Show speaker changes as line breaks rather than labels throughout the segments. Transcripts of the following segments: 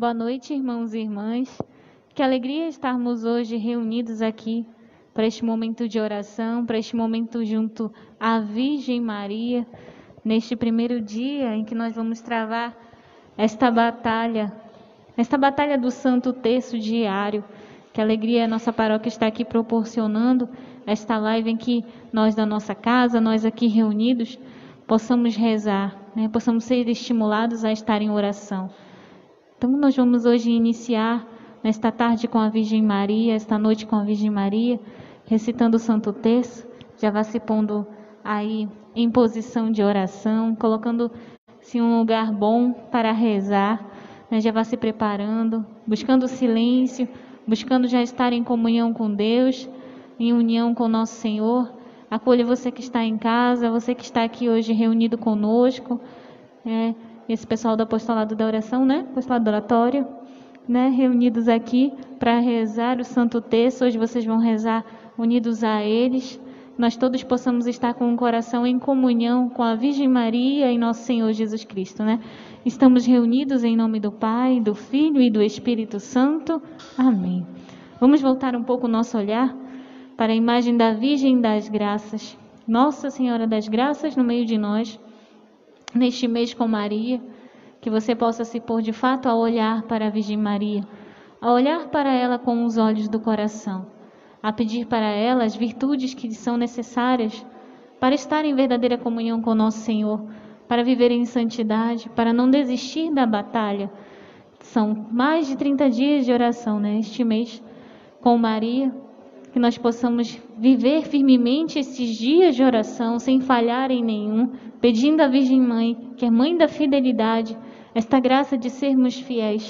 Boa noite, irmãos e irmãs. Que alegria estarmos hoje reunidos aqui para este momento de oração, para este momento junto à Virgem Maria, neste primeiro dia em que nós vamos travar esta batalha do Santo Terço diário. Que alegria a nossa paróquia está aqui proporcionando esta live em que nós da nossa casa, nós aqui reunidos, possamos rezar, possamos ser estimulados a estar em oração. Então nós vamos hoje iniciar nesta tarde com a Virgem Maria, esta noite com a Virgem Maria, recitando o Santo Terço. Já vá se pondo aí em posição de oração, colocando-se em um lugar bom para rezar, já vá se preparando, buscando silêncio, buscando já estar em comunhão com Deus, em união com Nosso Senhor. Acolha você que está em casa, você que está aqui hoje reunido conosco, esse pessoal do apostolado da oração, apostolado do oratório, reunidos aqui para rezar o Santo Terço. Hoje vocês vão rezar unidos a eles. Nós todos possamos estar com o coração em comunhão com a Virgem Maria e Nosso Senhor Jesus Cristo, Estamos reunidos em nome do Pai, do Filho e do Espírito Santo. Amém. Vamos voltar um pouco o nosso olhar para a imagem da Virgem das Graças, Nossa Senhora das Graças no meio de nós, neste mês com Maria, que você possa se pôr de fato a olhar para a Virgem Maria, a olhar para ela com os olhos do coração, a pedir para ela as virtudes que são necessárias para estar em verdadeira comunhão com Nosso Senhor, para viver em santidade, para não desistir da batalha. São mais de 30 dias de oração, este mês com Maria, que nós possamos viver firmemente esses dias de oração, sem falhar em nenhum, pedindo à Virgem Mãe, que é Mãe da fidelidade, esta graça de sermos fiéis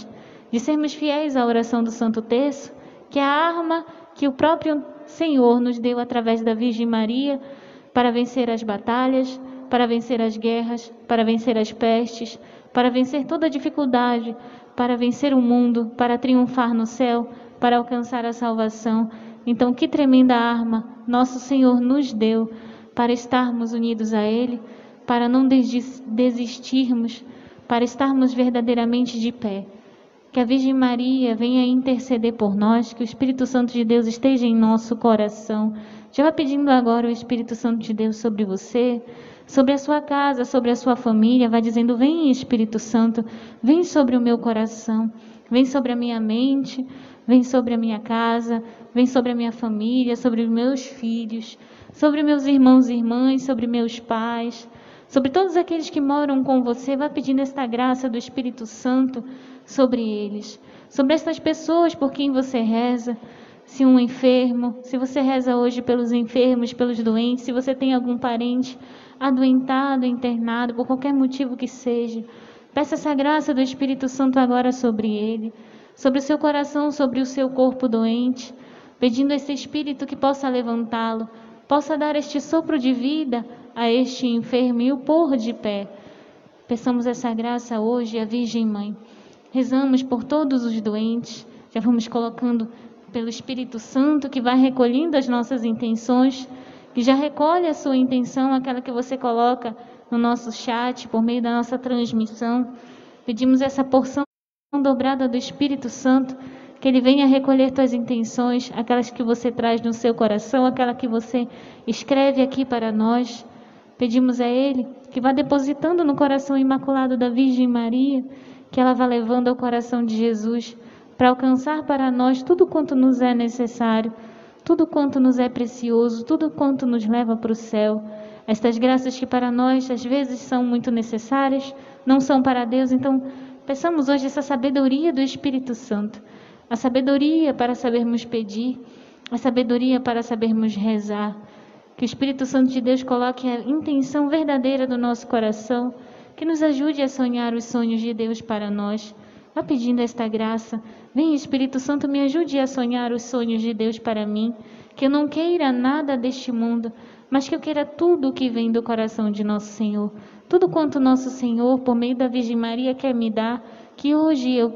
à oração do Santo Terço, que é a arma que o próprio Senhor nos deu através da Virgem Maria para vencer as batalhas, para vencer as guerras, para vencer as pestes, para vencer toda dificuldade, para vencer o mundo, para triunfar no céu, para alcançar a salvação. Então, que tremenda arma Nosso Senhor nos deu para estarmos unidos a Ele, para não desistirmos, para estarmos verdadeiramente de pé. Que a Virgem Maria venha interceder por nós, que o Espírito Santo de Deus esteja em nosso coração. Já vá pedindo agora o Espírito Santo de Deus sobre você, sobre a sua casa, sobre a sua família. Vai dizendo: vem, Espírito Santo, vem sobre o meu coração, vem sobre a minha mente, vem sobre a minha casa, vem sobre a minha família, sobre os meus filhos, sobre meus irmãos e irmãs, sobre meus pais, sobre todos aqueles que moram com você. Vá pedindo esta graça do Espírito Santo sobre eles, sobre estas pessoas por quem você reza. Se um enfermo, se você reza hoje pelos enfermos, pelos doentes, se você tem algum parente adoentado, internado, por qualquer motivo que seja, peça essa graça do Espírito Santo agora sobre ele, sobre o seu coração, sobre o seu corpo doente, pedindo a esse Espírito que possa levantá-lo, possa dar este sopro de vida a este enfermo e o pôr de pé. Peçamos essa graça hoje à Virgem Mãe. Rezamos por todos os doentes, já vamos colocando pelo Espírito Santo que vai recolhendo as nossas intenções, que já recolhe a sua intenção, aquela que você coloca no nosso chat, por meio da nossa transmissão. Pedimos essa porção dobrada do Espírito Santo, que Ele venha recolher tuas intenções, aquelas que você traz no seu coração, aquela que você escreve aqui para nós. Pedimos a Ele que vá depositando no coração imaculado da Virgem Maria, que ela vá levando ao coração de Jesus, para alcançar para nós tudo quanto nos é necessário, tudo quanto nos é precioso, tudo quanto nos leva para o céu. Estas graças que para nós às vezes são muito necessárias, não são para Deus. Então peçamos hoje essa sabedoria do Espírito Santo, a sabedoria para sabermos pedir, a sabedoria para sabermos rezar. Que o Espírito Santo de Deus coloque a intenção verdadeira do nosso coração, que nos ajude a sonhar os sonhos de Deus para nós. Vá pedindo esta graça. Vem, Espírito Santo, me ajude a sonhar os sonhos de Deus para mim, que eu não queira nada deste mundo, mas que eu queira tudo o que vem do coração de Nosso Senhor. Tudo quanto Nosso Senhor, por meio da Virgem Maria, quer me dar, que hoje eu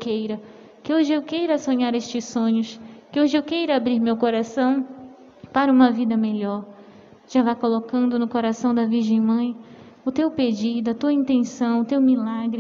queira sonhar estes sonhos, que hoje eu queira abrir meu coração para uma vida melhor. Já vá colocando no coração da Virgem Mãe o teu pedido, a tua intenção, o teu milagre,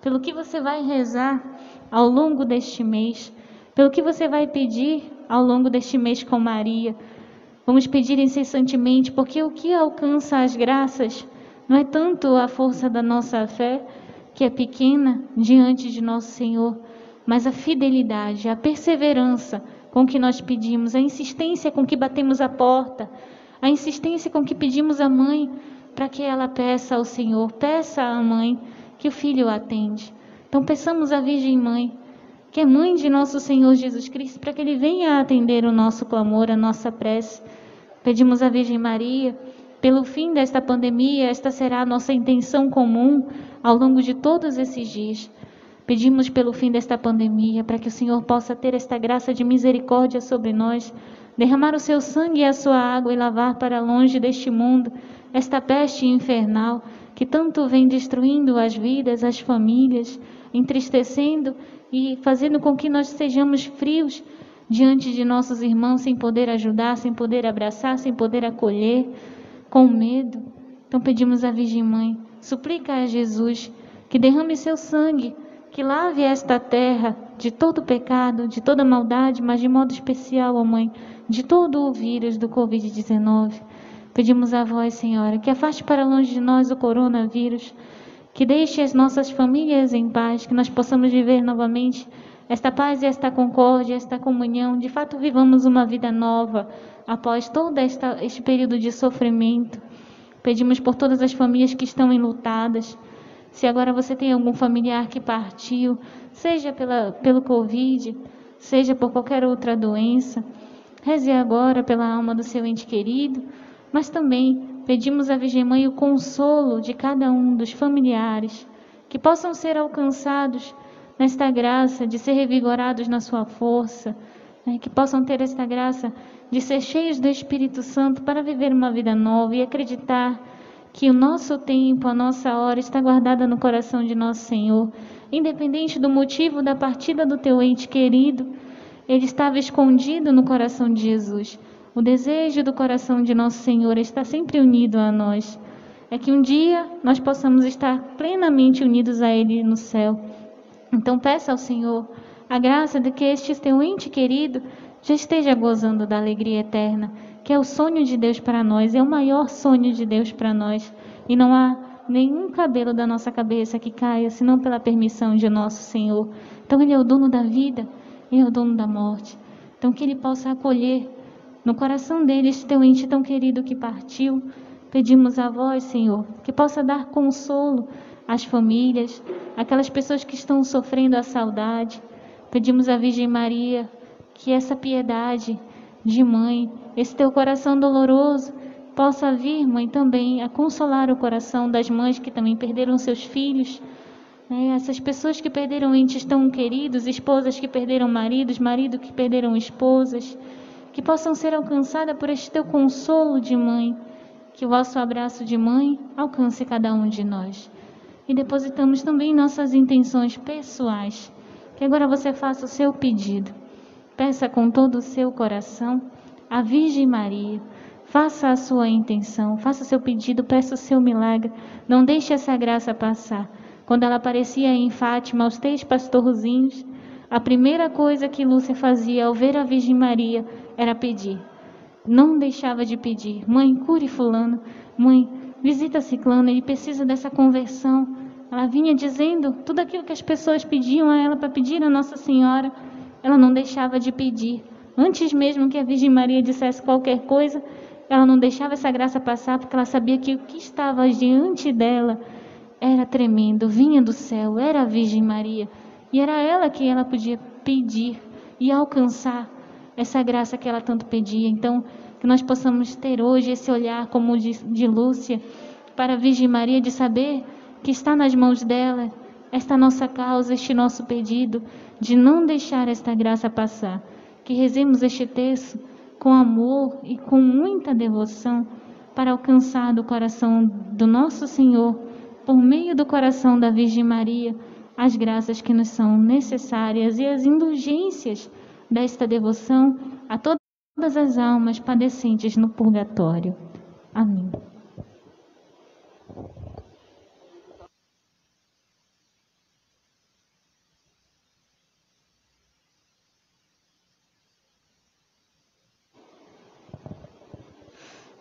pelo que você vai rezar ao longo deste mês, pelo que você vai pedir ao longo deste mês com Maria. Vamos pedir incessantemente, porque o que alcança as graças não é tanto a força da nossa fé, que é pequena diante de nosso Senhor, mas a fidelidade, a perseverança com que nós pedimos, a insistência com que batemos a porta, a insistência com que pedimos à mãe para que ela peça ao Senhor, peça à mãe que o filho atende. Então peçamos à Virgem Mãe, que é mãe de nosso Senhor Jesus Cristo, para que Ele venha atender o nosso clamor, a nossa prece. Pedimos à Virgem Maria, pelo fim desta pandemia, esta será a nossa intenção comum ao longo de todos esses dias. Pedimos pelo fim desta pandemia, para que o Senhor possa ter esta graça de misericórdia sobre nós, derramar o seu sangue e a sua água e lavar para longe deste mundo esta peste infernal que tanto vem destruindo as vidas, as famílias, entristecendo e fazendo com que nós sejamos frios diante de nossos irmãos, sem poder ajudar, sem poder abraçar, sem poder acolher, com medo. Então pedimos à Virgem Mãe, suplica a Jesus que derrame seu sangue, que lave esta terra de todo pecado, de toda maldade, mas de modo especial, ó Mãe, de todo o vírus do Covid-19. Pedimos a vós, Senhora, que afaste para longe de nós o coronavírus, que deixe as nossas famílias em paz, que nós possamos viver novamente esta paz e esta concórdia, esta comunhão. De fato, vivamos uma vida nova após todo este período de sofrimento. Pedimos por todas as famílias que estão enlutadas. Se agora você tem algum familiar que partiu, seja pelo Covid, seja por qualquer outra doença, reze agora pela alma do seu ente querido, mas também pedimos à Virgem Mãe o consolo de cada um dos familiares, que possam ser alcançados nesta graça de ser revigorados na sua força, que possam ter esta graça de ser cheios do Espírito Santo para viver uma vida nova e acreditar que o nosso tempo, a nossa hora está guardada no coração de nosso Senhor. Independente do motivo da partida do teu ente querido, ele estava escondido no coração de Jesus. O desejo do coração de nosso Senhor está sempre unido a nós. É que um dia nós possamos estar plenamente unidos a Ele no céu. Então peça ao Senhor a graça de que este teu ente querido já esteja gozando da alegria eterna, que é o sonho de Deus para nós, é o maior sonho de Deus para nós. E não há nenhum cabelo da nossa cabeça que caia, senão pela permissão de nosso Senhor. Então Ele é o dono da vida, Ele é o dono da morte. Então que Ele possa acolher no coração dele este teu ente tão querido que partiu. Pedimos a vós, Senhor, que possa dar consolo às famílias, aquelas pessoas que estão sofrendo a saudade. Pedimos à Virgem Maria que essa piedade de mãe, esse teu coração doloroso, possa vir, Mãe, também a consolar o coração das mães que também perderam seus filhos, essas pessoas que perderam entes tão queridos, esposas que perderam maridos, marido que perderam esposas, que possam ser alcançadas por este teu consolo de mãe, que o vosso abraço de mãe alcance cada um de nós. E depositamos também nossas intenções pessoais, que agora você faça o seu pedido. Peça com todo o seu coração à Virgem Maria, faça a sua intenção, faça o seu pedido, peça o seu milagre, não deixe essa graça passar. Quando ela aparecia em Fátima aos 3 pastorzinhos, a primeira coisa que Lúcia fazia ao ver a Virgem Maria era pedir. Não deixava de pedir: mãe, cure fulano, mãe, visita ciclano, ele precisa dessa conversão. Ela vinha dizendo tudo aquilo que as pessoas pediam a ela para pedir a Nossa Senhora. Ela não deixava de pedir. Antes mesmo que a Virgem Maria dissesse qualquer coisa, ela não deixava essa graça passar, porque ela sabia que o que estava diante dela era tremendo, vinha do céu, era a Virgem Maria. E era ela que ela podia pedir e alcançar essa graça que ela tanto pedia. Então, que nós possamos ter hoje esse olhar como de Lúcia para a Virgem Maria, de saber que está nas mãos dela esta nossa causa, este nosso pedido, de não deixar esta graça passar. Que rezemos este texto com amor e com muita devoção para alcançar do coração do nosso Senhor, por meio do coração da Virgem Maria, as graças que nos são necessárias e as indulgências desta devoção a todas as almas padecentes no purgatório. Amém.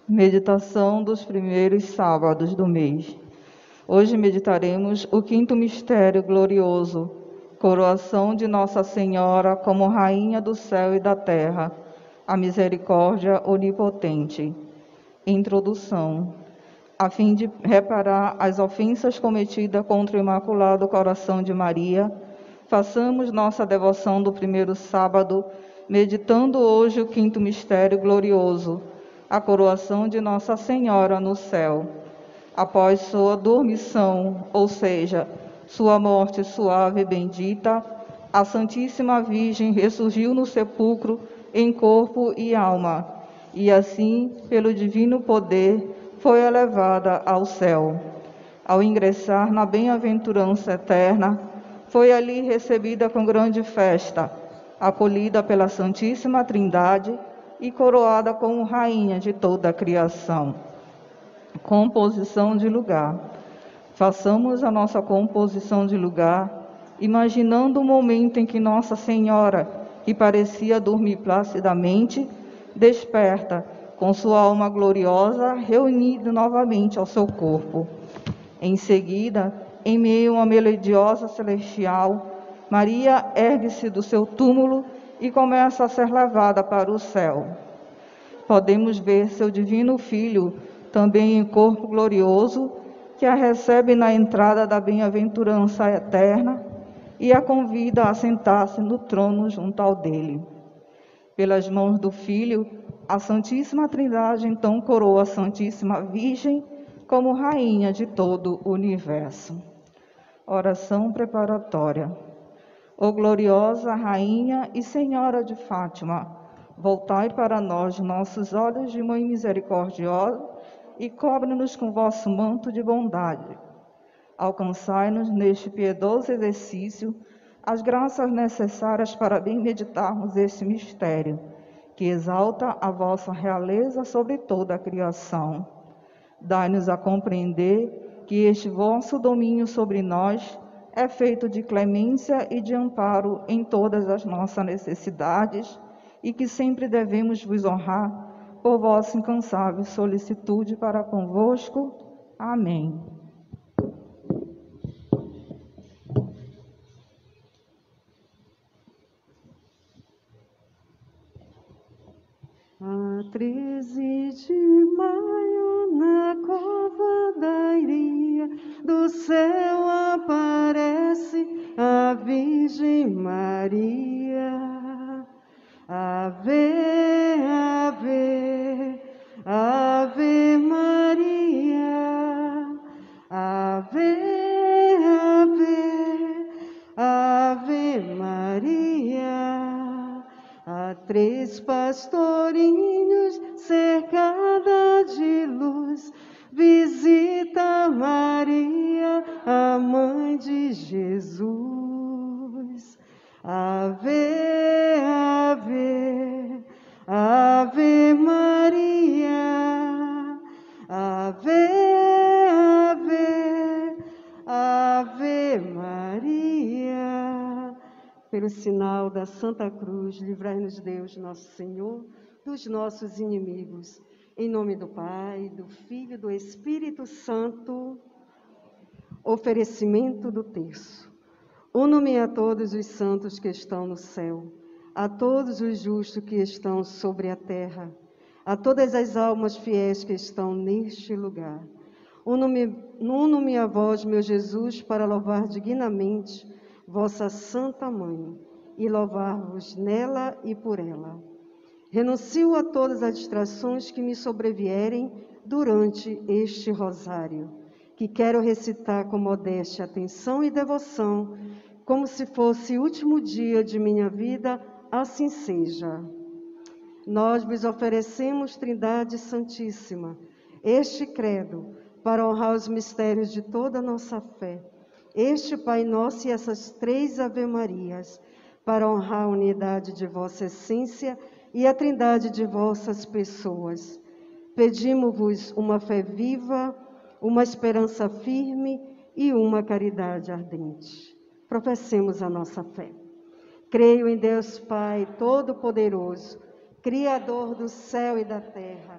Meditação dos primeiros sábados do mês. Hoje meditaremos o quinto mistério glorioso, coroação de Nossa Senhora como Rainha do céu e da terra, a misericórdia onipotente. Introdução. A fim de reparar as ofensas cometidas contra o Imaculado Coração de Maria, façamos nossa devoção do primeiro sábado, meditando hoje o quinto mistério glorioso, a coroação de Nossa Senhora no céu. Após sua dormição, ou seja, sua morte suave e bendita, a Santíssima Virgem ressurgiu no sepulcro em corpo e alma, e assim, pelo divino poder, foi elevada ao céu. Ao ingressar na bem-aventurança eterna, foi ali recebida com grande festa, acolhida pela Santíssima Trindade e coroada como rainha de toda a criação. Composição de lugar. Façamos a nossa composição de lugar, imaginando o momento em que Nossa Senhora, que parecia dormir placidamente, desperta, com sua alma gloriosa, reunida novamente ao seu corpo. Em seguida, em meio a uma melodiosa celestial, Maria ergue-se do seu túmulo e começa a ser levada para o céu. Podemos ver seu divino Filho, também em corpo glorioso, que a recebe na entrada da bem-aventurança eterna e a convida a sentar-se no trono junto ao dele. Pelas mãos do Filho, a Santíssima Trindade então coroa a Santíssima Virgem como rainha de todo o universo. Oração preparatória. Ó gloriosa Rainha e Senhora de Fátima, voltai para nós nossos olhos de Mãe misericordiosa e cobre-nos com vosso manto de bondade. Alcançai-nos neste piedoso exercício as graças necessárias para bem meditarmos este mistério, que exalta a vossa realeza sobre toda a criação. Dai-nos a compreender que este vosso domínio sobre nós é feito de clemência e de amparo em todas as nossas necessidades e que sempre devemos vos honrar por vossa incansável solicitude para convosco. Amém.
A 13 de maio, na cova da Iria, do céu aparece a Virgem Maria. Ave, ave, ave Maria. Ave, ave, ave Maria. Há 3 pastorinhos cercada de luz, visita Maria, a mãe de Jesus. Ave, ave, ave Maria. Ave, ave, ave Maria. Pelo sinal da Santa Cruz, livrai-nos Deus, nosso Senhor, dos nossos inimigos. Em nome do Pai, do Filho e do Espírito Santo. Oferecimento do terço. Uno-me a todos os santos que estão no céu, a todos os justos que estão sobre a terra, a todas as almas fiéis que estão neste lugar. Uno-me a vós, meu Jesus, para louvar dignamente vossa Santa Mãe, e louvar-vos nela e por ela. Renuncio a todas as distrações que me sobrevierem durante este rosário, que quero recitar com modéstia, atenção e devoção, como se fosse o último dia de minha vida, assim seja. Nós vos oferecemos, Trindade Santíssima, este credo, para honrar os mistérios de toda a nossa fé, este Pai Nosso e essas 3 Ave-Marias, para honrar a unidade de vossa essência e a trindade de vossas pessoas. Pedimos-vos uma fé viva, uma esperança firme e uma caridade ardente. Professemos a nossa fé. Creio em Deus Pai Todo-Poderoso, Criador do céu e da terra,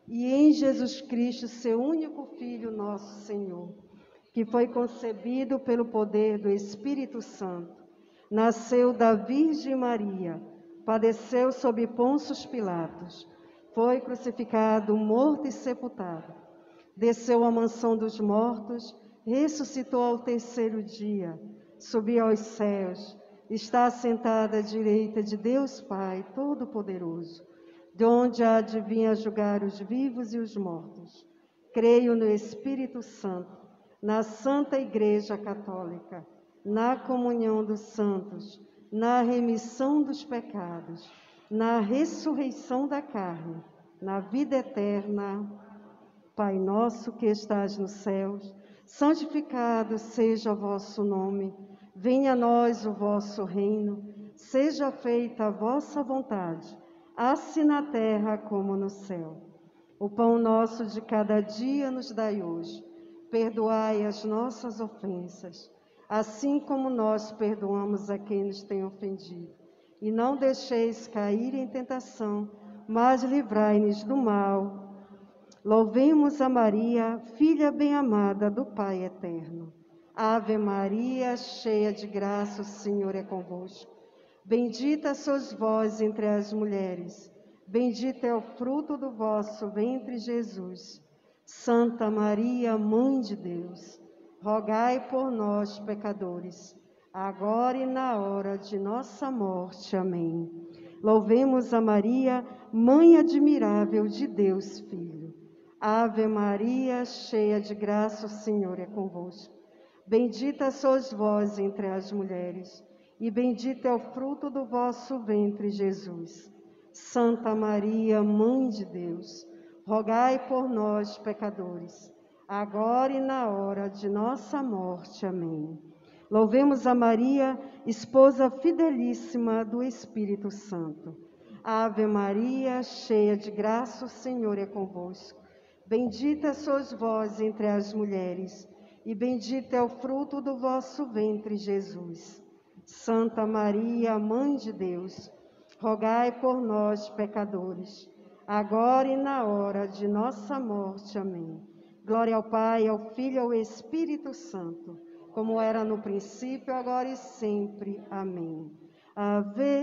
e em Jesus Cristo, seu único Filho, nosso Senhor, que foi concebido pelo poder do Espírito Santo, nasceu da Virgem Maria, padeceu sob Pôncio Pilatos, foi crucificado, morto e sepultado, desceu à mansão dos mortos, ressuscitou ao terceiro dia, subiu aos céus, está assentada à direita de Deus Pai Todo-Poderoso, de onde há de vir a julgar os vivos e os mortos. Creio no Espírito Santo, na Santa Igreja Católica, na comunhão dos santos, na remissão dos pecados, na ressurreição da carne, na vida eterna. Pai nosso que estás nos céus, santificado seja o vosso nome. Venha a nós o vosso reino. Seja feita a vossa vontade, assim na terra como no céu. O pão nosso de cada dia nos dai hoje. Perdoai as nossas ofensas, assim como nós perdoamos a quem nos tem ofendido. E não deixeis cair em tentação, mas livrai-nos do mal. Louvemos a Maria, filha bem-amada do Pai eterno. Ave Maria, cheia de graça, o Senhor é convosco. Bendita sois vós entre as mulheres, bendito é o fruto do vosso ventre, Jesus. Santa Maria, Mãe de Deus, rogai por nós, pecadores, agora e na hora de nossa morte. Amém. Louvemos a Maria, Mãe admirável de Deus Filho. Ave Maria, cheia de graça, o Senhor é convosco. Bendita sois vós entre as mulheres, e bendito é o fruto do vosso ventre, Jesus. Santa Maria, Mãe de Deus, rogai por nós, pecadores, agora e na hora de nossa morte. Amém. Louvemos a Maria, esposa fidelíssima do Espírito Santo. Ave Maria, cheia de graça, o Senhor é convosco. Bendita sois vós entre as mulheres, e bendito é o fruto do vosso ventre, Jesus. Santa Maria, Mãe de Deus, rogai por nós, pecadores, agora e na hora de nossa morte. Amém. Glória ao Pai, ao Filho e ao Espírito Santo, como era no princípio, agora e sempre. Amém. Ave,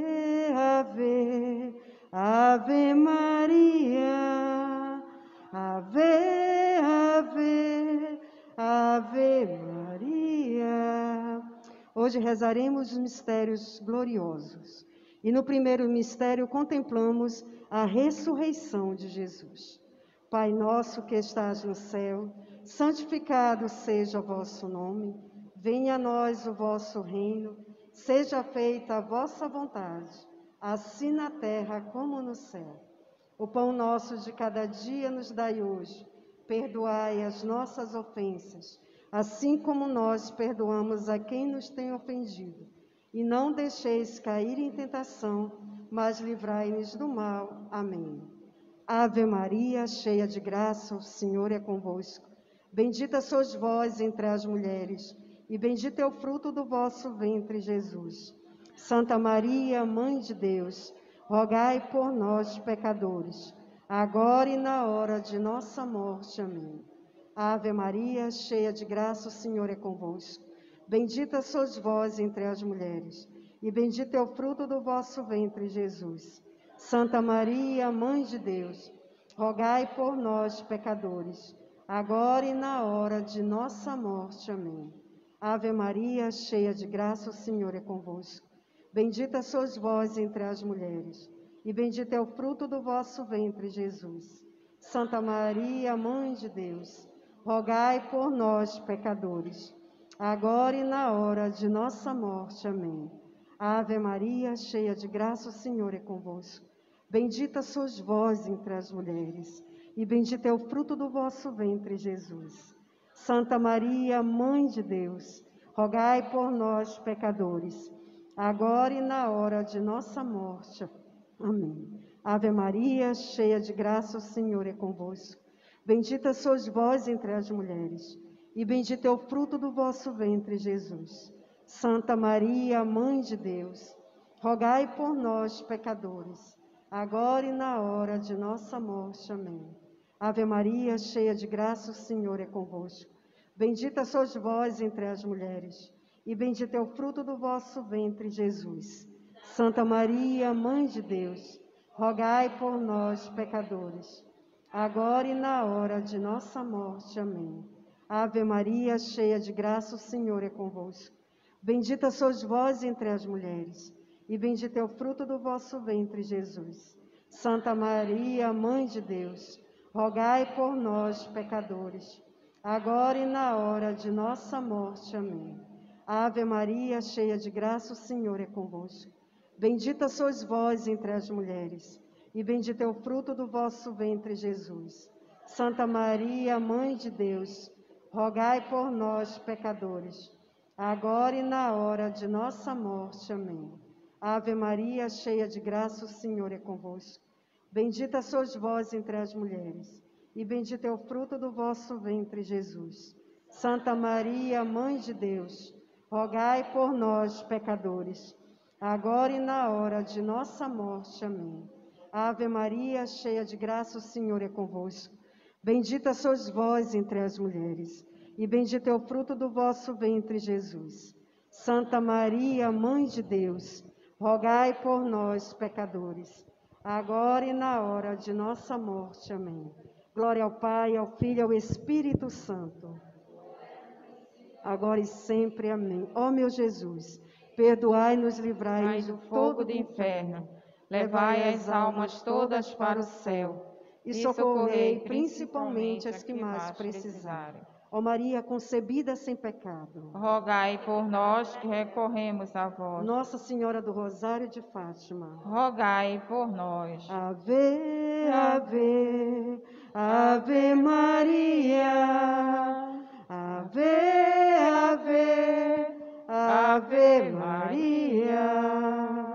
ave, ave Maria, ave, ave, ave Maria. Hoje rezaremos os mistérios gloriosos. E no primeiro mistério contemplamos a ressurreição de Jesus. Pai nosso que estás no céu, santificado seja o vosso nome. Venha a nós o vosso reino. Seja feita a vossa vontade, assim na terra como no céu. O pão nosso de cada dia nos dai hoje. Perdoai as nossas ofensas, assim como nós perdoamos a quem nos tem ofendido. E não deixeis cair em tentação, mas livrai-nos do mal. Amém. Ave Maria, cheia de graça, o Senhor é convosco. Bendita sois vós entre as mulheres, e bendito é o fruto do vosso ventre, Jesus. Santa Maria, Mãe de Deus, rogai por nós, pecadores, agora e na hora de nossa morte. Amém. Ave Maria, cheia de graça, o Senhor é convosco. Bendita sois vós entre as mulheres, e bendito é o fruto do vosso ventre, Jesus. Santa Maria, Mãe de Deus, rogai por nós, pecadores, agora e na hora de nossa morte. Amém. Ave Maria, cheia de graça, o Senhor é convosco. Bendita sois vós entre as mulheres, e bendito é o fruto do vosso ventre, Jesus. Santa Maria, Mãe de Deus, rogai por nós, pecadores, agora e na hora de nossa morte. Amém. Ave Maria, cheia de graça, o Senhor é convosco. Bendita sois vós entre as mulheres, e bendito é o fruto do vosso ventre, Jesus. Santa Maria, Mãe de Deus, rogai por nós, pecadores, agora e na hora de nossa morte. Amém. Ave Maria, cheia de graça, o Senhor é convosco. Bendita sois vós entre as mulheres, e bendito é o fruto do vosso ventre, Jesus. Santa Maria, Mãe de Deus, rogai por nós, pecadores, agora e na hora de nossa morte. Amém. Ave Maria, cheia de graça, o Senhor é convosco. Bendita sois vós entre as mulheres, e bendito é o fruto do vosso ventre, Jesus. Santa Maria, Mãe de Deus, rogai por nós, pecadores, agora e na hora de nossa morte. Amém. Ave Maria, cheia de graça, o Senhor é convosco. Bendita sois vós entre as mulheres, e bendito é o fruto do vosso ventre, Jesus. Santa Maria, Mãe de Deus, rogai por nós, pecadores, agora e na hora de nossa morte. Amém. Ave Maria, cheia de graça, o Senhor é convosco. Bendita sois vós entre as mulheres, e bendito é o fruto do vosso ventre, Jesus. Santa Maria, Mãe de Deus, rogai por nós, pecadores, agora e na hora de nossa morte. Amém. Ave Maria, cheia de graça, o Senhor é convosco. Bendita sois vós entre as mulheres, e bendito é o fruto do vosso ventre, Jesus. Santa Maria, Mãe de Deus, rogai por nós, pecadores, agora e na hora de nossa morte. Amém. Ave Maria, cheia de graça, o Senhor é convosco. Bendita sois vós entre as mulheres, e bendito é o fruto do vosso ventre, Jesus. Santa Maria, Mãe de Deus, rogai por nós, pecadores, agora e na hora de nossa morte. Amém. Glória ao Pai, ao Filho e ao Espírito Santo, agora e sempre. Amém. Ó meu Jesus, perdoai-nos, livrai-nos do fogo do inferno, levai as almas todas para o céu e socorrei principalmente as que mais precisarem. Ó Maria concebida sem pecado,
rogai por nós que recorremos a vós.
Nossa Senhora do Rosário de Fátima,
rogai por nós.
Ave, ave, ave Maria, ave, ave, ave Maria.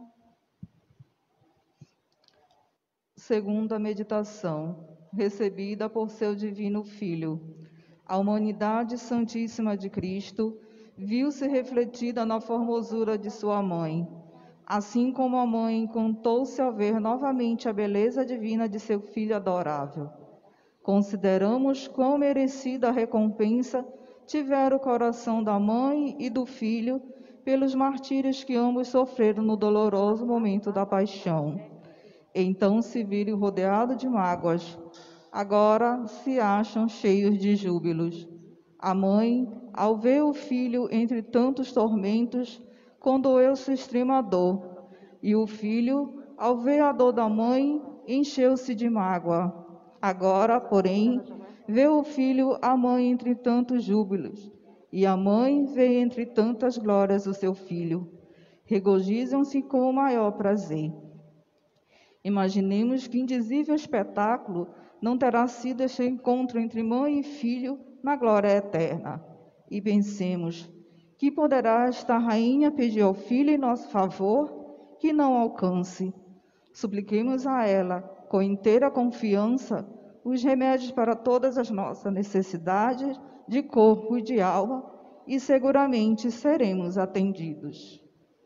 Segunda meditação, recebida por seu divino Filho. A humanidade santíssima de Cristo viu-se refletida na formosura de sua mãe, assim como a mãe encantou-se ao ver novamente a beleza divina de seu filho adorável. Consideramos quão merecida a recompensa tivera o coração da mãe e do filho pelos martírios que ambos sofreram no doloroso momento da paixão. Então se viram rodeados de mágoas, agora se acham cheios de júbilos. A mãe, ao ver o filho entre tantos tormentos, condoeu-se extrema dor, e o filho, ao ver a dor da mãe, encheu-se de mágoa. Agora, porém, vê o filho a mãe entre tantos júbilos, e a mãe vê entre tantas glórias o seu filho. Regozijam-se com o maior prazer. Imaginemos que indizível espetáculo não terá sido este encontro entre mãe e filho na glória eterna. E pensemos, que poderá esta rainha pedir ao filho em nosso favor que não alcance? Supliquemos a ela, com inteira confiança, os remédios para todas as nossas necessidades de corpo e de alma, e seguramente seremos atendidos.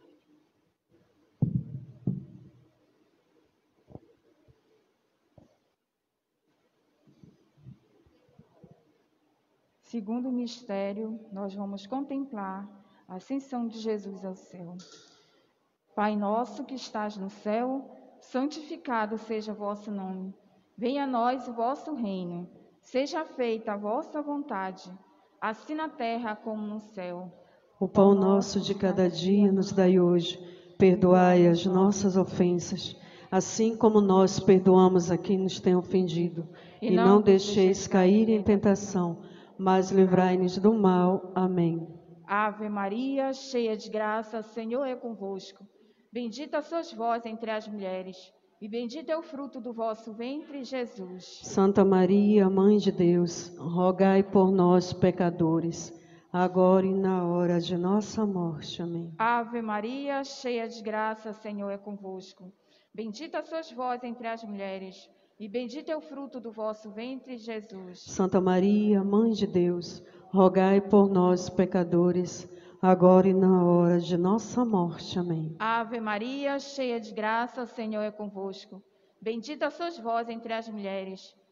Segundo mistério, nós vamos contemplar a ascensão de Jesus ao céu. Pai nosso que estás no céu, santificado seja o vosso nome. Venha a nós o vosso reino. Seja feita a vossa vontade, assim na terra como no céu.
O pão nosso de cada dia nos dai hoje. Perdoai as nossas ofensas, assim como nós perdoamos a quem nos tem ofendido. E não deixeis cair em tentação, mas livrai-nos do mal. Amém.
Ave Maria, cheia de graça, o Senhor é convosco. Bendita sois vós entre as mulheres, e bendito é o fruto do vosso ventre, Jesus.
Santa Maria, Mãe de Deus, rogai por nós, pecadores, agora e na hora de nossa morte. Amém.
Ave Maria, cheia de graça, o Senhor é convosco. Bendita sois vós entre as mulheres, e bendito é o fruto do vosso ventre, Jesus.
Santa Maria, Mãe de Deus, rogai por nós, pecadores, agora e na hora de nossa morte. Amém.
Ave Maria, cheia de graça, o Senhor é convosco. Bendita sois vós entre as mulheres,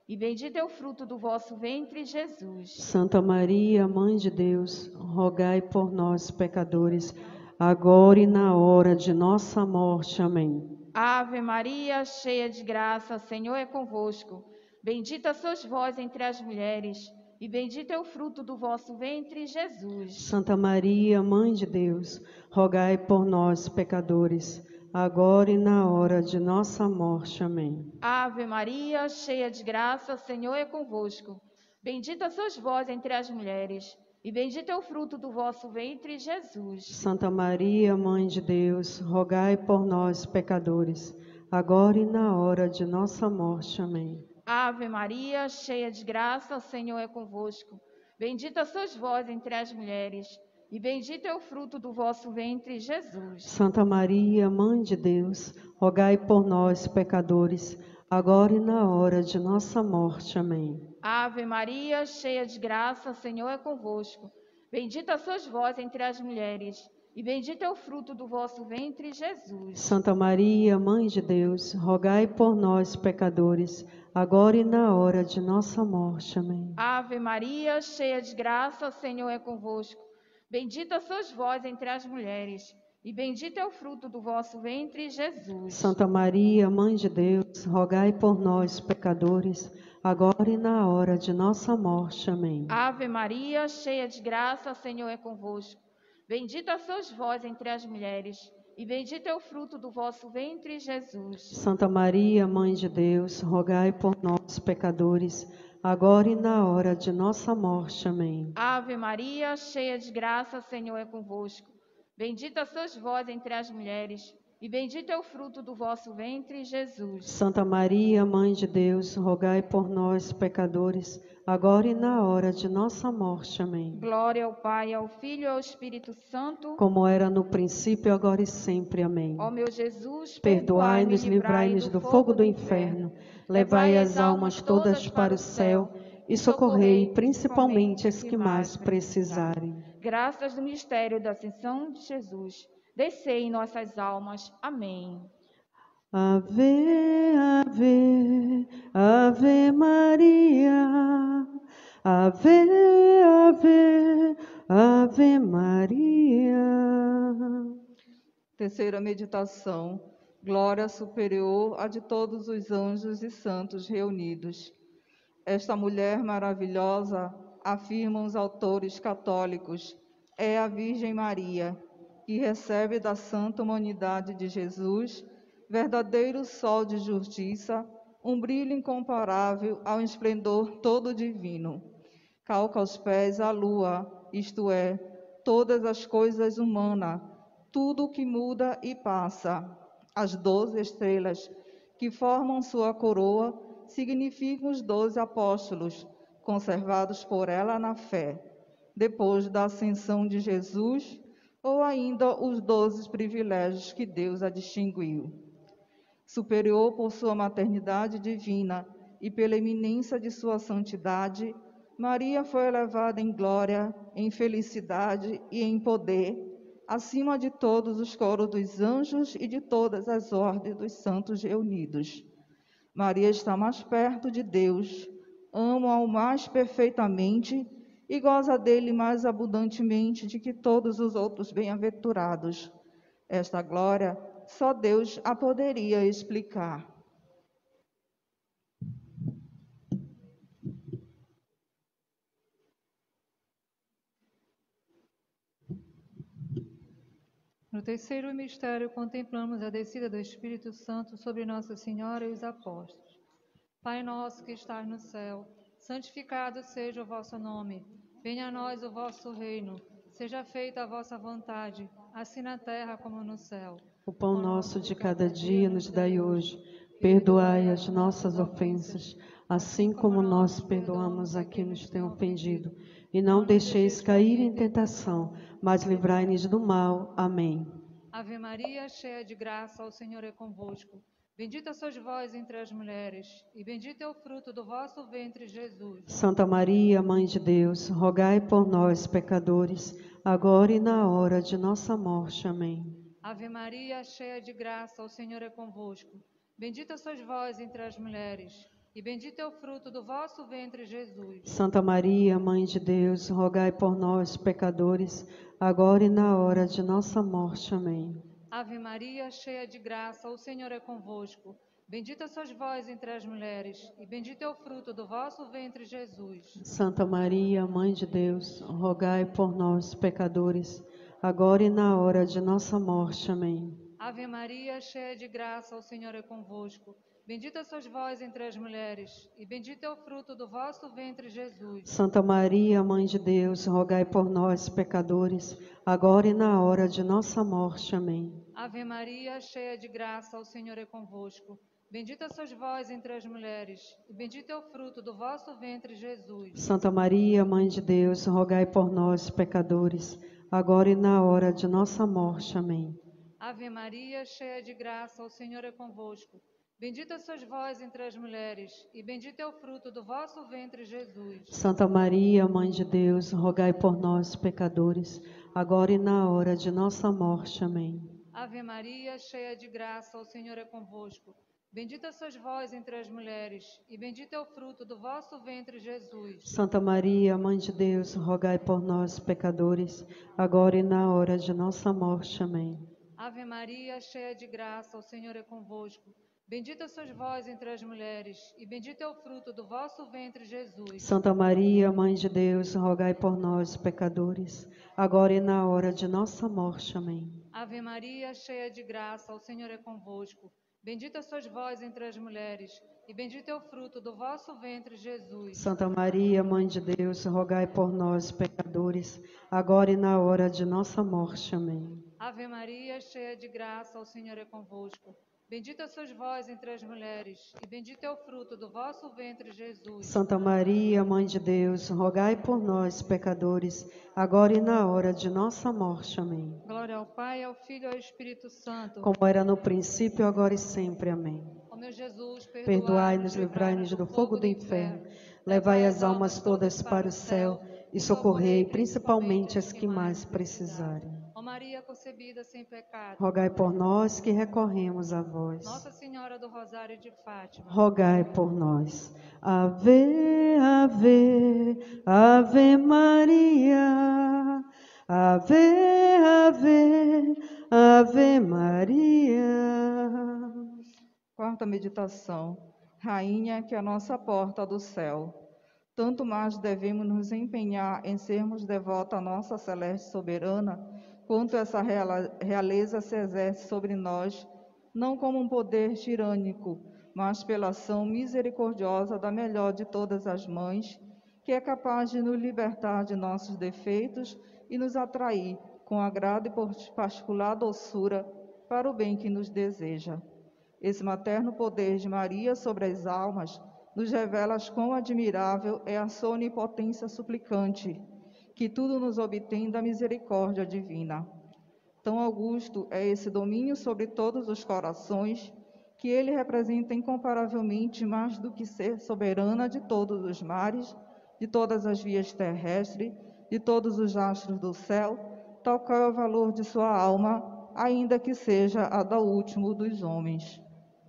e bendito é o fruto do vosso ventre, Jesus.
Santa Maria, Mãe de Deus, rogai por nós, pecadores, agora e na hora de nossa morte. Amém.
Ave Maria, cheia de graça, o Senhor é convosco. Bendita sois vós entre as mulheres, e bendito é o fruto do vosso ventre, Jesus.
Santa Maria, Mãe de Deus, rogai por nós, pecadores, agora e na hora de nossa morte. Amém.
Ave Maria, cheia de graça, o Senhor é convosco. Bendita sois vós entre as mulheres, e bendito é o fruto do vosso ventre, Jesus.
Santa Maria, Mãe de Deus, rogai por nós, pecadores, agora e na hora de nossa morte. Amém.
Ave Maria, cheia de graça, o Senhor é convosco. Bendita sois vós entre as mulheres, e bendito é o fruto do vosso ventre, Jesus.
Santa Maria, Mãe de Deus, rogai por nós, pecadores, agora e na hora de nossa morte. Amém.
Ave Maria, cheia de graça, o Senhor é convosco. Bendita sois vós entre as mulheres, e bendito é o fruto do vosso ventre, Jesus.
Santa Maria, Mãe de Deus, rogai por nós, pecadores, agora e na hora de nossa morte. Amém.
Ave Maria, cheia de graça, o Senhor é convosco. Bendita sois vós entre as mulheres, e bendito é o fruto do vosso ventre, Jesus.
Santa Maria, Mãe de Deus, rogai por nós, pecadores, agora e na hora de nossa morte. Amém.
Ave Maria, cheia de graça, o Senhor é convosco. Bendita sois vós entre as mulheres, e bendito é o fruto do vosso ventre, Jesus.
Santa Maria, Mãe de Deus, rogai por nós, pecadores, agora e na hora de nossa morte. Amém.
Ave Maria, cheia de graça, o Senhor é convosco. Bendita sois vós entre as mulheres, e bendito é o fruto do vosso ventre, Jesus.
Santa Maria, Mãe de Deus, rogai por nós, pecadores, agora e na hora de nossa morte. Amém.
Glória ao Pai, ao Filho e ao Espírito Santo,
Como era no princípio, agora e sempre. Amém.
ó meu Jesus,
Perdoai-nos, livrai-nos do fogo do inferno, levai as almas todas para o céu e socorrei principalmente as que mais precisarem.
Graças do mistério da ascensão de Jesus, descei em nossas almas. Amém.
Ave, ave, ave Maria, ave, ave, ave Maria.
Terceira meditação. Glória superior a de todos os anjos e santos reunidos. Esta mulher maravilhosa, afirmam os autores católicos, é a Virgem Maria, que recebe da santa humanidade de Jesus, verdadeiro sol de justiça, um brilho incomparável ao esplendor todo divino. Calca aos pés a lua, isto é, todas as coisas humanas, tudo o que muda e passa. As 12 estrelas que formam sua coroa significam os 12 apóstolos, conservados por ela na fé, depois da ascensão de Jesus, ou ainda os 12 privilégios que Deus a distinguiu. Superior por sua maternidade divina e pela eminência de sua santidade, Maria foi elevada em glória, em felicidade e em poder, acima de todos os coros dos anjos e de todas as ordens dos santos reunidos. Maria está mais perto de Deus, ama-o mais perfeitamente e goza dele mais abundantemente de que todos os outros bem-aventurados. Esta glória só Deus a poderia explicar.
No terceiro mistério, contemplamos a descida do Espírito Santo sobre Nossa Senhora e os apóstolos. Pai nosso que estás no céu, santificado seja o vosso nome. Venha a nós o vosso reino. Seja feita a vossa vontade, assim na terra como no céu.
O pão nosso de cada dia nos dai hoje. Perdoai as nossas ofensas, assim como nós perdoamos a quem nos tem ofendido. E não deixeis cair em tentação, mas livrai-nos do mal. Amém.
Ave Maria, cheia de graça, o Senhor é convosco. Bendita sois vós entre as mulheres, e bendito é o fruto do vosso ventre, Jesus.
Santa Maria, Mãe de Deus, rogai por nós, pecadores, agora e na hora de nossa morte. Amém.
Ave Maria, cheia de graça, o Senhor é convosco. Bendita sois vós entre as mulheres, e bendito é o fruto do vosso ventre, Jesus.
Santa Maria, Mãe de Deus, rogai por nós, pecadores, agora e na hora de nossa morte. Amém.
Ave Maria, cheia de graça, o Senhor é convosco. Bendita sois vós entre as mulheres, e bendito é o fruto do vosso ventre, Jesus.
Santa Maria, Mãe de Deus, rogai por nós, pecadores, agora e na hora de nossa morte. Amém.
Ave Maria, cheia de graça, o Senhor é convosco. Bendita sois vós entre as mulheres, e bendito é o fruto do vosso ventre, Jesus.
Santa Maria, Mãe de Deus, rogai por nós, pecadores, agora e na hora de nossa morte. Amém.
Ave Maria, cheia de graça, o Senhor é convosco. Bendita sois vós entre as mulheres, e bendito é o fruto do vosso ventre, Jesus.
Santa Maria, Mãe de Deus, rogai por nós, pecadores, agora e na hora de nossa morte. Amém.
Ave Maria, cheia de graça, o Senhor é convosco. Bendita sois vós entre as mulheres, e bendito é o fruto do vosso ventre, Jesus.
Santa Maria, Mãe de Deus, rogai por nós, pecadores, agora e na hora de nossa morte. Amém.
Ave Maria, cheia de graça, o Senhor é convosco. Bendita sois vós entre as mulheres, e bendito é o fruto do vosso ventre, Jesus.
Santa Maria, Mãe de Deus, rogai por nós, pecadores, agora e na hora de nossa morte. Amém.
Ave Maria, cheia de graça, o Senhor é convosco. Bendita sois vós entre as mulheres, e bendito é o fruto do vosso ventre, Jesus.
Santa Maria, Mãe de Deus, rogai por nós, pecadores, agora e na hora de nossa morte. Amém.
Ave Maria, cheia de graça, o Senhor é convosco. Bendita sois vós entre as mulheres, e bendito é o fruto do vosso ventre, Jesus.
Santa Maria, Mãe de Deus, rogai por nós, pecadores, agora e na hora de nossa morte. Amém.
Ave Maria, cheia de graça, o Senhor é convosco. Bendita sois vós entre as mulheres, e bendito é o fruto do vosso ventre, Jesus.
Santa Maria, Mãe de Deus, rogai por nós, pecadores, agora e na hora de nossa morte. Amém.
Glória ao Pai, ao Filho e ao Espírito Santo.
Como era no princípio, agora e sempre. Amém.
Ó meu Jesus,
Perdoai-nos, livrai-nos do fogo do inferno, levai as almas todas para o céu e socorrei principalmente as que mais precisarem.
Ó Maria concebida sem pecado,
Rogai por nós que recorremos a vós.
Nossa Senhora do Rosário de Fátima,
Rogai por nós. Ave, ave, ave Maria. Ave, ave, ave Maria.
Quarta meditação. Rainha, que é a nossa porta do céu. Tanto mais devemos nos empenhar em sermos devotos à nossa celeste soberana, quanto essa realeza se exerce sobre nós, não como um poder tirânico, mas pela ação misericordiosa da melhor de todas as mães, que é capaz de nos libertar de nossos defeitos e nos atrair com agrado e particular doçura para o bem que nos deseja. Esse materno poder de Maria sobre as almas nos revela quão admirável é a sua onipotência suplicante, que tudo nos obtém da misericórdia divina. Tão augusto é esse domínio sobre todos os corações, que ele representa incomparavelmente mais do que ser soberana de todos os mares, de todas as vias terrestres, de todos os astros do céu, tal qual é o valor de sua alma, ainda que seja a do último dos homens.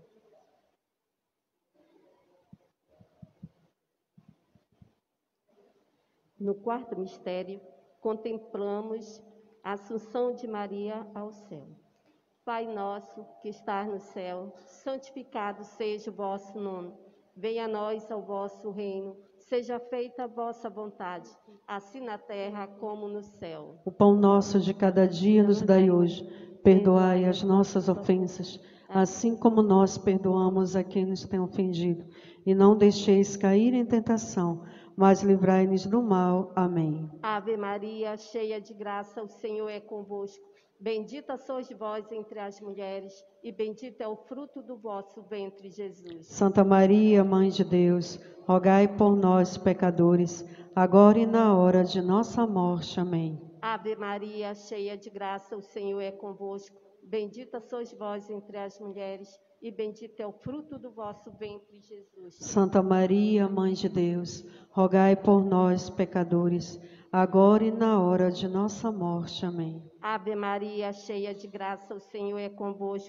No quarto mistério, contemplamos a Assunção de Maria ao céu. Pai nosso, que estás no céu, santificado seja o vosso nome. Venha a nós o vosso reino. Seja feita a vossa vontade, assim na terra como no céu.
O pão nosso de cada dia nos dai hoje. Perdoai as nossas ofensas, assim como nós perdoamos a quem nos tem ofendido. E não deixeis cair em tentação, mas livrai-nos do mal. Amém.
Ave Maria, cheia de graça, o Senhor é convosco. Bendita sois vós entre as mulheres, e bendito é o fruto do vosso ventre, Jesus.
Santa Maria, Mãe de Deus, rogai por nós, pecadores, agora e na hora de nossa morte. Amém.
Ave Maria, cheia de graça, o Senhor é convosco. Bendita sois vós entre as mulheres, e bendito é o fruto do vosso ventre, Jesus.
Santa Maria, Mãe de Deus, rogai por nós, pecadores, agora e na hora de nossa morte. Amém.
Ave Maria, cheia de graça, o Senhor é convosco.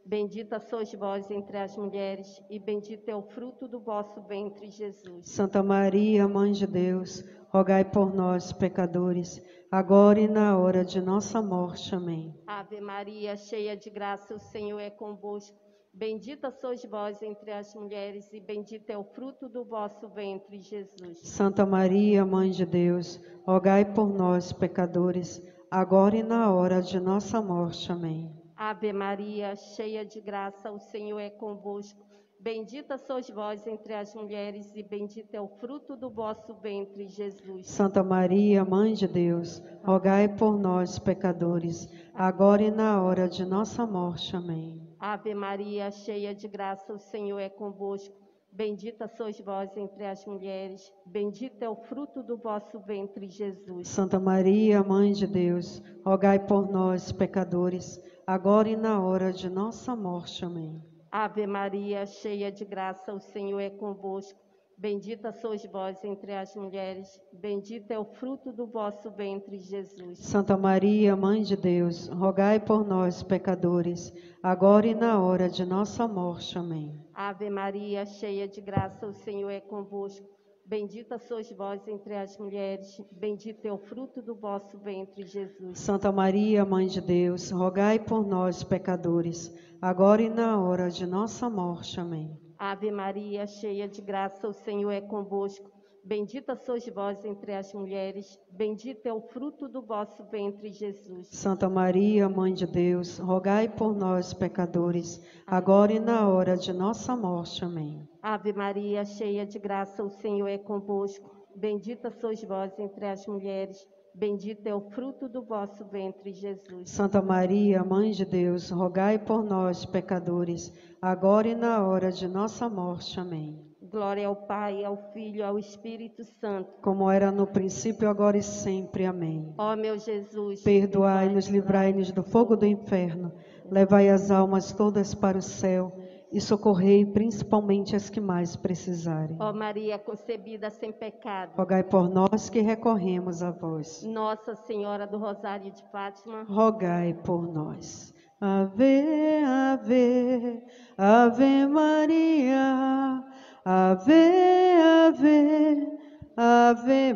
Bendita sois vós entre as mulheres, e bendito é o fruto do vosso ventre, Jesus.
Santa Maria, Mãe de Deus, rogai por nós, pecadores, agora e na hora de nossa morte. Amém.
Ave Maria, cheia de graça, o Senhor é convosco. Bendita sois vós entre as mulheres, e bendito é o fruto do vosso ventre, Jesus.
Santa Maria, Mãe de Deus, rogai por nós, pecadores, agora e na hora de nossa morte. Amém.
Ave Maria, cheia de graça, o Senhor é convosco. Bendita sois vós entre as mulheres, e bendito é o fruto do vosso ventre, Jesus.
Santa Maria, Mãe de Deus, rogai por nós, pecadores, agora e na hora de nossa morte. Amém.
Ave Maria, cheia de graça, o Senhor é convosco. Bendita sois vós entre as mulheres, bendito é o fruto do vosso ventre, Jesus.
Santa Maria, Mãe de Deus, rogai por nós, pecadores, agora e na hora de nossa morte. Amém.
Ave Maria, cheia de graça, o Senhor é convosco. Bendita sois vós entre as mulheres, bendito é o fruto do vosso ventre, Jesus.
Santa Maria, Mãe de Deus, rogai por nós, pecadores, agora e na hora de nossa morte. Amém.
Ave Maria, cheia de graça, o Senhor é convosco. Bendita sois vós entre as mulheres, bendito é o fruto do vosso ventre, Jesus.
Santa Maria, Mãe de Deus, rogai por nós, pecadores, agora e na hora de nossa morte. Amém.
Ave Maria, cheia de graça, o Senhor é convosco. Bendita sois vós entre as mulheres, bendito é o fruto do vosso ventre, Jesus.
Santa Maria, Mãe de Deus, rogai por nós, pecadores, agora e na hora de nossa morte. Amém.
Ave Maria, cheia de graça, o Senhor é convosco. Bendita sois vós entre as mulheres, bendito é o fruto do vosso ventre, Jesus.
Santa Maria, Mãe de Deus, rogai por nós, pecadores, agora e na hora de nossa morte. Amém.
Glória ao Pai, ao Filho e ao Espírito Santo.
Como era no princípio, agora e sempre. Amém.
Ó meu Jesus,
perdoai-nos, livrai-nos do fogo do inferno, levai as almas todas para o céu e socorrei principalmente as que mais precisarem.
Ó Maria concebida sem pecado,
rogai por nós que recorremos a vós.
Nossa Senhora do Rosário de Fátima,
rogai por nós. Ave, ave, ave Maria, ave, ave, ave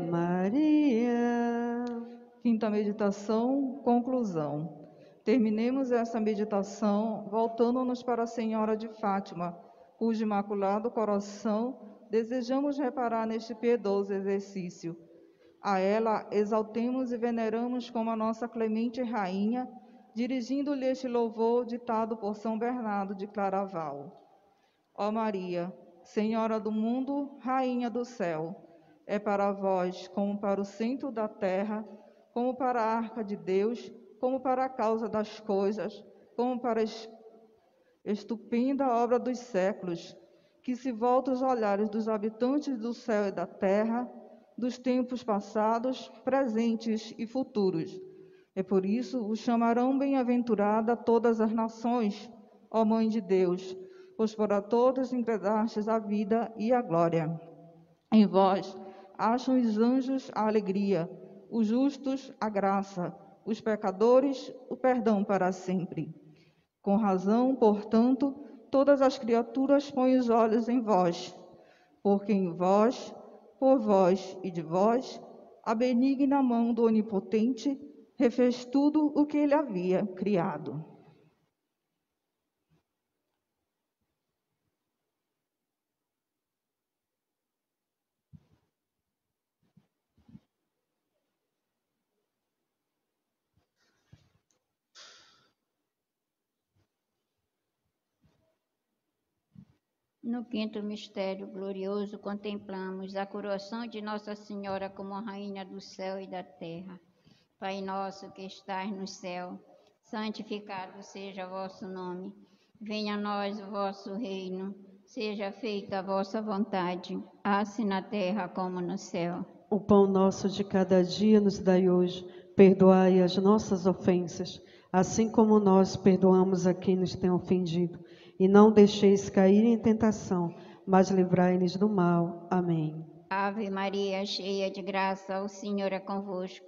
Maria.
Quinta meditação, conclusão. Terminemos essa meditação voltando-nos para a Senhora de Fátima, cujo imaculado coração desejamos reparar neste piedoso exercício. A ela exaltemos e veneramos como a nossa clemente rainha, dirigindo-lhe este louvor ditado por São Bernardo de Claraval. Ó Maria, Senhora do mundo, Rainha do céu, é para vós, como para o centro da terra, como para a arca de Deus, como para a causa das coisas, como para a estupenda obra dos séculos, que se volta os olhares dos habitantes do céu e da terra, dos tempos passados, presentes e futuros. É por isso vos chamarão bem-aventurada todas as nações, ó Mãe de Deus, pois para todos entregastes a vida e a glória. Em vós acham os anjos a alegria, os justos a graça, os pecadores o perdão para sempre. Com razão, portanto, todas as criaturas põem os olhos em vós, porque em vós, por vós e de vós, a benigna mão do Onipotente refez tudo o que ele havia criado.
No quinto mistério glorioso, contemplamos a coroação de Nossa Senhora como Rainha do céu e da terra. Pai nosso que estás no céu, santificado seja o vosso nome. Venha a nós o vosso reino. Seja feita a vossa vontade, assim na terra como no céu.
O pão nosso de cada dia nos dai hoje. Perdoai as nossas ofensas, assim como nós perdoamos a quem nos tem ofendido. E não deixeis cair em tentação, mas livrai-nos do mal. Amém.
Ave Maria, cheia de graça, o Senhor é convosco.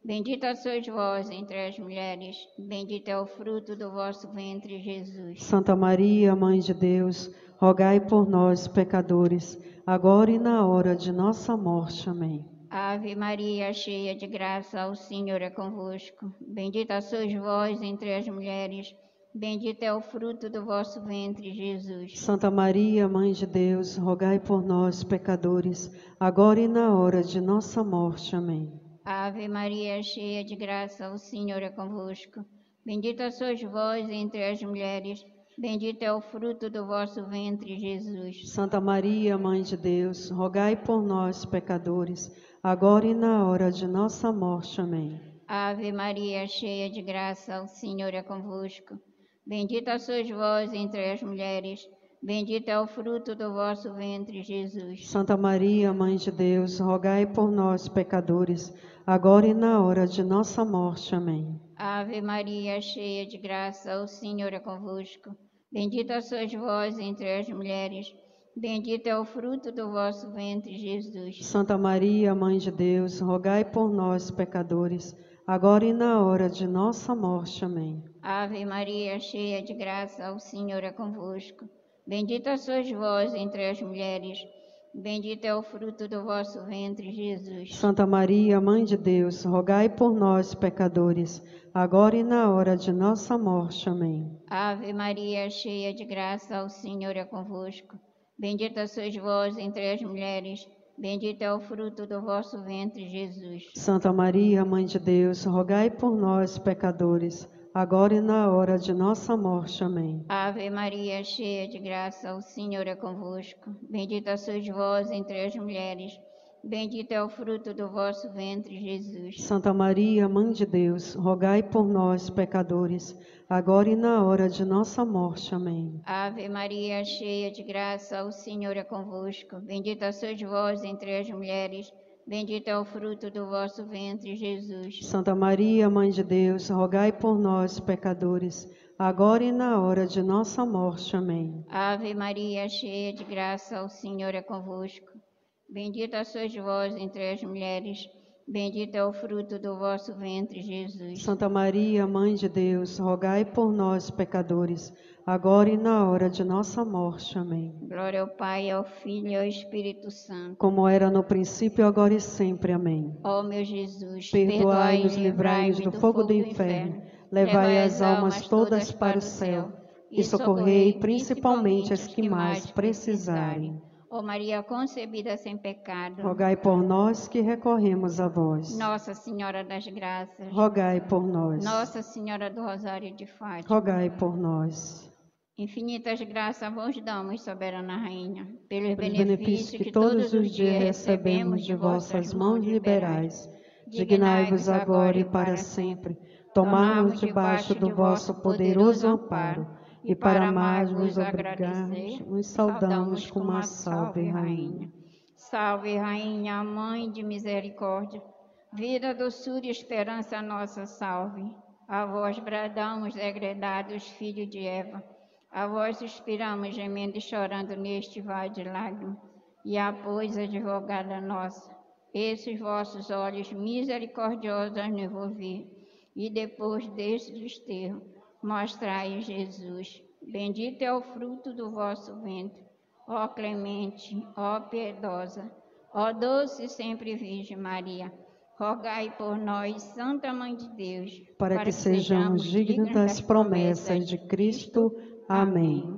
Bendita sois vós entre as mulheres, bendito é o fruto do vosso ventre, Jesus.
Santa Maria, Mãe de Deus, rogai por nós, pecadores, agora e na hora de nossa morte. Amém.
Ave Maria, cheia de graça, o Senhor é convosco. Bendita sois vós entre as mulheres, bendito é o fruto do vosso ventre, Jesus.
Santa Maria, Mãe de Deus, rogai por nós, pecadores, agora e na hora de nossa morte. Amém.
Ave Maria, cheia de graça, o Senhor é convosco. Bendita sois vós entre as mulheres, bendito é o fruto do vosso ventre, Jesus.
Santa Maria, Mãe de Deus, rogai por nós, pecadores, agora e na hora de nossa morte. Amém.
Ave Maria, cheia de graça, o Senhor é convosco. Bendita sois vós entre as mulheres, bendito é o fruto do vosso ventre, Jesus.
Santa Maria, Mãe de Deus, rogai por nós, pecadores, agora e na hora de nossa morte. Amém.
Ave Maria, cheia de graça, o Senhor é convosco. Bendita sois vós entre as mulheres, bendito é o fruto do vosso ventre, Jesus.
Santa Maria, Mãe de Deus, rogai por nós, pecadores, agora e na hora de nossa morte. Amém.
Ave Maria, cheia de graça, o Senhor é convosco. Bendita sois vós entre as mulheres, bendito é o fruto do vosso ventre, Jesus.
Santa Maria, Mãe de Deus, rogai por nós, pecadores, agora e na hora de nossa morte. Amém.
Ave Maria, cheia de graça, o Senhor é convosco. Bendita sois vós entre as mulheres, bendito é o fruto do vosso ventre, Jesus.
Santa Maria, Mãe de Deus, rogai por nós, pecadores, agora e na hora de nossa morte. Amém.
Ave Maria, cheia de graça, o Senhor é convosco. Bendita sois vós entre as mulheres, bendito é o fruto do vosso ventre, Jesus.
Santa Maria, Mãe de Deus, rogai por nós, pecadores, agora e na hora de nossa morte. Amém.
Ave Maria, cheia de graça, o Senhor é convosco. Bendita sois vós entre as mulheres, bendito é o fruto do vosso ventre, Jesus.
Santa Maria, Mãe de Deus, rogai por nós, pecadores, agora e na hora de nossa morte. Amém.
Ave Maria, cheia de graça, o Senhor é convosco. Bendita sois vós entre as mulheres, bendito é o fruto do vosso ventre, Jesus.
Santa Maria, Mãe de Deus, rogai por nós, pecadores, agora e na hora de nossa morte. Amém.
Glória ao Pai, ao Filho e ao Espírito Santo.
Como era no princípio, agora e sempre. Amém.
Ó meu Jesus,
Perdoai-nos, livrai-nos do fogo do inferno, levai as almas todas para o céu e socorrei principalmente as que mais precisarem.
Ó Maria concebida sem pecado,
Rogai por nós que recorremos a vós.
Nossa Senhora das Graças,
Rogai por nós.
Nossa Senhora do Rosário de Fátima,
Rogai por nós.
infinitas graças vos damos, soberana Rainha, pelos
Pelos benefícios que todos os dias recebemos de vossas mãos liberais, dignai-vos agora e para sempre tomar-nos debaixo do vosso poderoso amparo, e para mais vos obrigarmos, nos saudamos com uma salve, Rainha.
Salve, Rainha, Mãe de misericórdia, vida, doçura e esperança nossa, salve. A vós bradamos, degredados, filho de Eva, a vós suspiramos, gemendo e chorando neste vale de lágrimas, e a pois, advogada nossa, esses vossos olhos misericordiosos nos volver, e depois deste desterro, mostrai Jesus. Bendito é o fruto do vosso ventre, ó clemente, ó piedosa, ó doce e sempre Virgem Maria. Rogai por nós, Santa Mãe de Deus,
para que sejamos dignos das promessas de Cristo. Amém.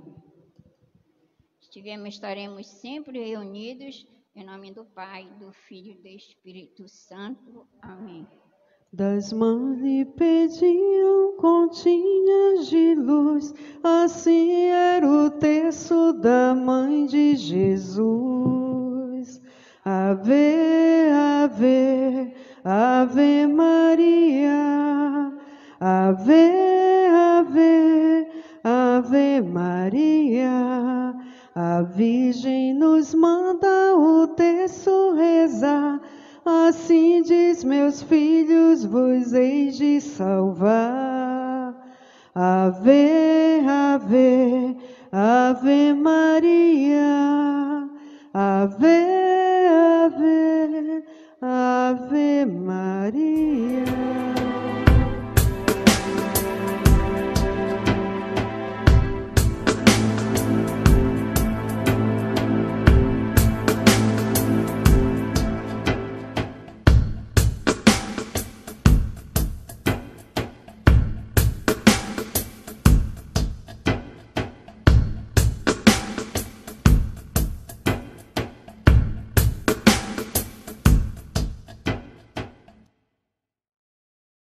Estaremos sempre reunidos, em nome do Pai, do Filho e do Espírito Santo. Amém.
Das mãos lhe pediam continhas de luz, assim era o terço da Mãe de Jesus. Ave, ave, ave Maria, ave, ave, ave Maria. A Virgem nos manda o terço rezar, assim diz, meus filhos, vos hei de salvar. Ave, ave, ave Maria, ave,